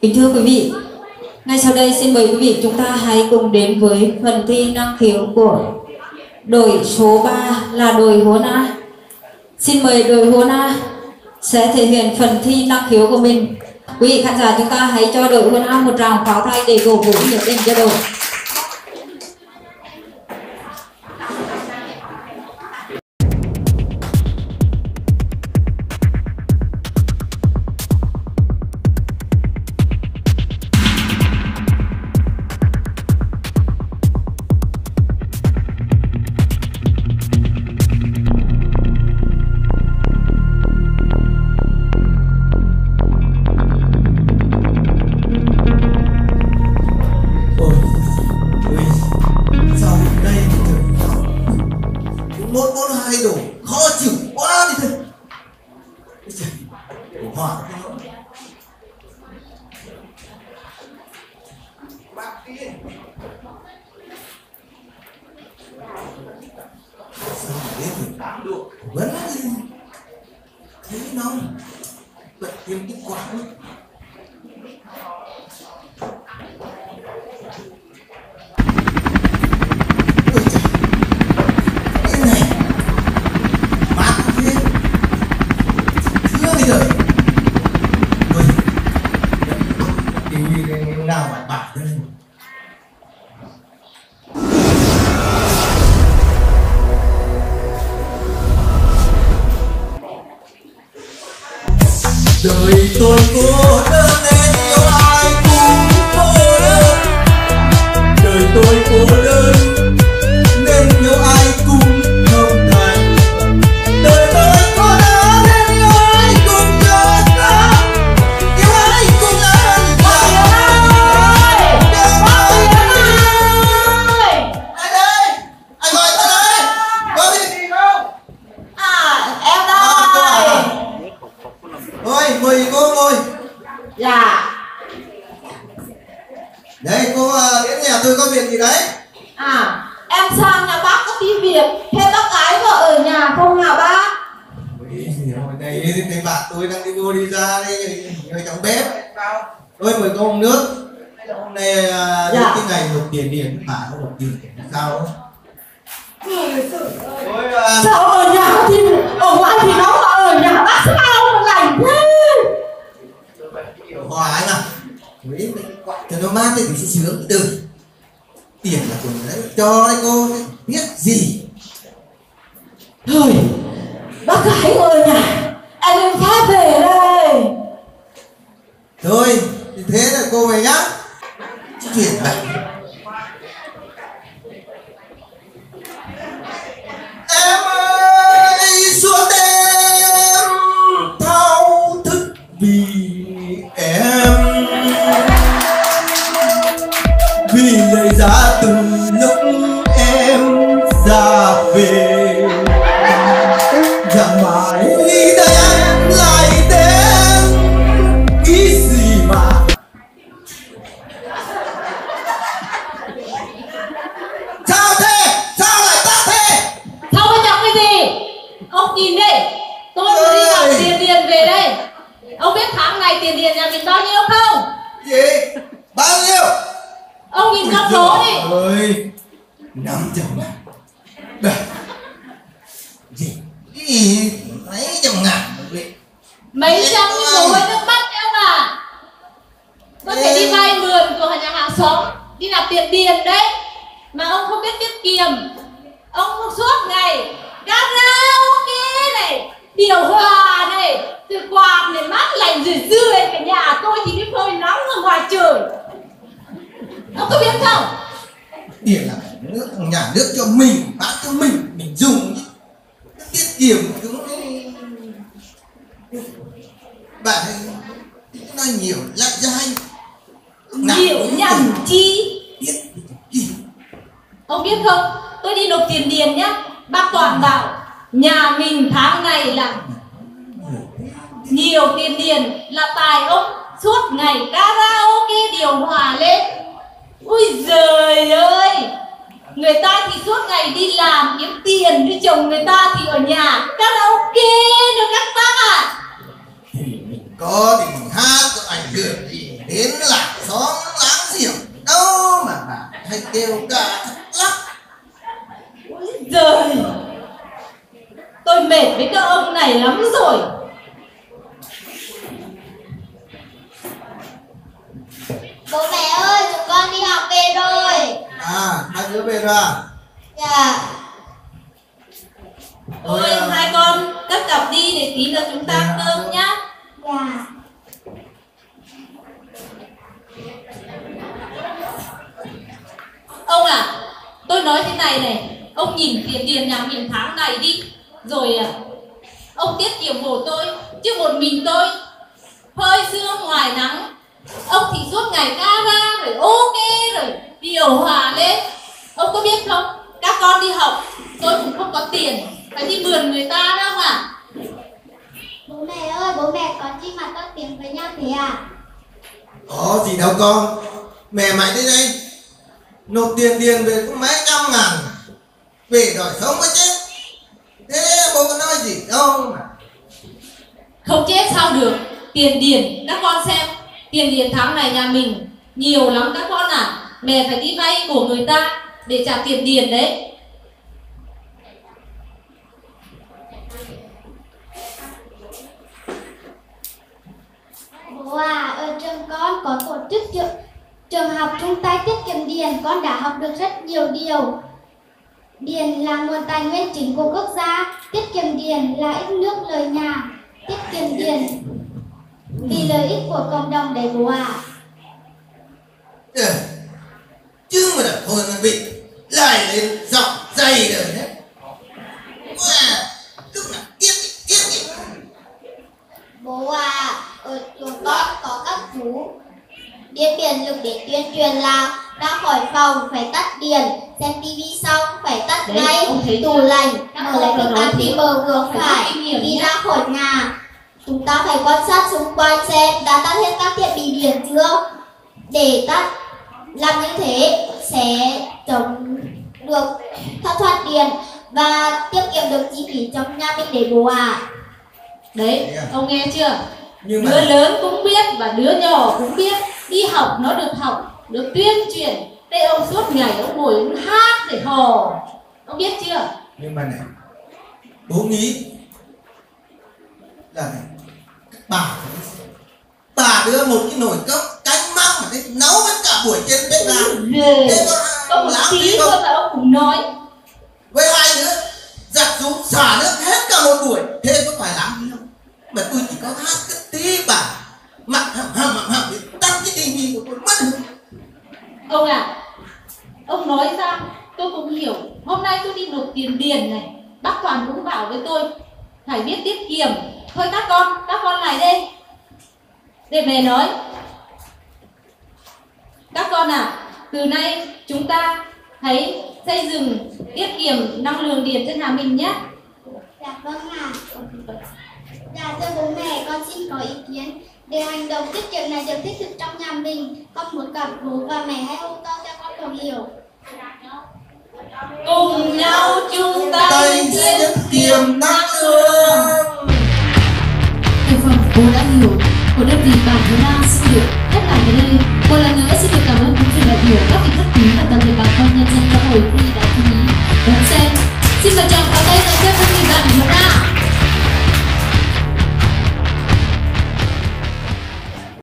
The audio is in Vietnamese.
Kính thưa quý vị, ngay sau đây xin mời quý vị chúng ta hãy cùng đến với phần thi năng khiếu của đội số 3 là đội Huấn A. Xin mời đội Huấn A sẽ thể hiện phần thi năng khiếu của mình. Quý vị khán giả chúng ta hãy cho đội Huấn A một tràng pháo tay để cổ vũ nhiệt tình cho đội. Đời tôi cô đơn nên yêu ai cũng cô đơn. Đời tôi cô đơn nên yêu ai cũng không thành. Đời tôi cô đơn nên yêu ai cũng cho ta. Yêu ai cũng là Ai đây? Anh gọi tôi đây. Có gì không? Em đây. Ôi, mời cô ngồi. Dạ. Đây cô đến nhà tôi có việc gì đấy? Em sang nhà bác có tí việc. Thế bác gái vợ ở nhà không hả bác? Hồi này cái bạn tôi đang đi vô đi ra đây ở trong bếp. Tôi mời cô uống nước. Hôm nay đến cái ngày nộp tiền điện mà không nộp tiền sao? Sao ở nhà thì ở ngoài thì nó mà ở nhà bác sao mà lành thế? Hòa anh à, với quạt cho nó mát thì sẽ sướng từ tiền là của đấy cho đấy cô biết gì? Thôi, bác gái ở nhà, em phép về đây. Thôi, thế là cô về nhá. Chuyển lại. Em ơi, suốt đêm thao thức vì em, vì lời giá từ lúc em ra về, chẳng mãi nghĩ tới em lại đến nghĩ gì mà. Sao thế? Sao lại ta thế? Sao có nhọc cái gì? Ông nhìn đây, tôi vừa đi gặp tiền điền về đây. Ông biết tháng này tiền điền nhà mình bao nhiêu không? Gì? Bao nhiêu? Ông nhìn con số đi. Ơi, 500 ngàn. Đây. Gì? Mấy trăm ngàn vậy? Mấy trăm cái mối nước mắt đấy ông à. Có thể đi vay mượn của nhà hàng xóm, đi nạp tiền điền đấy. Mà ông không biết tiết kiệm. Ông suốt ngày karaoke này, điều hòa này, từ quạt này mát lạnh rười rượi. Cả nhà tôi thì đi phơi nắng ở ngoài trời. Ông có biết không? Tiền là nước nhà nước cho mình, bán cho mình dùng chứ. Tiết kiệm cũng bạn nói nhiều lại dai. Nhiều nhầm chi. Biết gì? Ông biết không? Tôi đi nộp tiền điền nhá. Bác Toàn bảo nhà mình tháng này là nhiều tiền điền là tài ông suốt ngày karaoke điều hòa lên. Ui giời ơi, người ta thì suốt ngày đi làm kiếm tiền, với chồng người ta thì ở nhà karaoke được các bác ạ. Thì mình có thì mình hát, có ảnh hưởng gì đến làng xóm láng giềng đâu mà bà hay kêu cả thật lắm. Ôi giời, tôi mệt với các ông này lắm rồi. Bố mẹ ơi, chúng con đi học về rồi. À, hai đứa về rồi à? Dạ. Thôi hai con cất cặp đi để tí nữa chúng ta ăn cơm nhá. Dạ. Ông à, tôi nói thế này này, ông nhìn tiền nhà mình tháng này đi, rồi ông tiết kiệm hộ tôi, chứ một mình tôi phơi sương ngoài nắng, ông thì suốt ngày ca ra rồi ok rồi điều hòa lên. Ông có biết không, các con đi học tôi cũng không có tiền, phải đi mượn người ta đâu mà. Bố mẹ ơi, bố mẹ có chi mà to tiếng với nhau thế à? Có gì đâu con. Mẹ mày đến đây nộp tiền điền về cũng mấy trăm ngàn, về đòi sống mới chết. Thế bố có nói gì đâu mà. Không chết sao được, tiền điền các con xem, tiền điền tháng này nhà mình nhiều lắm các con à. Mẹ phải đi vay của người ta để trả tiền điền đấy. Bố à, ở trường con có tổ chức trường học chung tay tiết kiệm điện, con đã học được rất nhiều điều. Điện là nguồn tài nguyên chính của quốc gia, tiết kiệm điện là ít nước lời nhà, tiết kiệm điện vì lợi ích của cộng đồng đấy bố à. Chứ mà đã thôi mà bị lại lên giọng dày rồi đấy. Tức là kiếp. Bố à, ở trường con có các chú điện điện lực để tuyên truyền là ra khỏi phòng phải tắt điện, xem tivi xong phải tắt ngay, tủ lạnh mở lại cái tắt đi bờ vừa phải, đi ra khỏi nhà chúng ta phải quan sát xung quanh xem đã tắt hết các thiết bị điện chưa, để tắt. Làm như thế sẽ chống được thất thoát điện và tiết kiệm được chi phí trong nhà mình để bố à. Đấy, ông nghe chưa? Nhưng mà Đứa lớn cũng biết và đứa nhỏ cũng biết. Đi học nó được học, được tuyên truyền. Đây ông suốt ngày ông ngồi ông hát để hò. Ông biết chưa? nhưng mà này, bố nghĩ là này, bà đưa một cái nồi cốc canh măng mà đấy nấu hết cả buổi trên bếp ga. Thế Ông một tí thôi mà ông cũng nói. với hai đứa giặt rũ xả nước hết cả một buổi, thế có phải làm gì đâu. Mà tôi chỉ có hát cái tí bà mặt hầm để tăng cái tình hình của tôi mất. Ông à, ông nói ra tôi cũng hiểu. Hôm nay tôi đi nộp tiền điền này, bác Toàn cũng bảo với tôi phải biết tiết kiệm. Thôi các con lại đây để mẹ nói. Các con à, từ nay chúng ta hãy xây dựng tiết kiệm năng lượng điện cho nhà mình nhé. Dạ vâng ạ. Dạ thưa bố mẹ, con xin có ý kiến. Để hành động tiết kiệm này được thiết thực trong nhà mình, con muốn gặp bố và mẹ hãy hô to cho con khẩu hiệu. Cùng nhau chung tay Tay tiết kiệm năng lượng. Thực phẩm bố đã hiểu của đơn vị bản Việt Nam xin được hết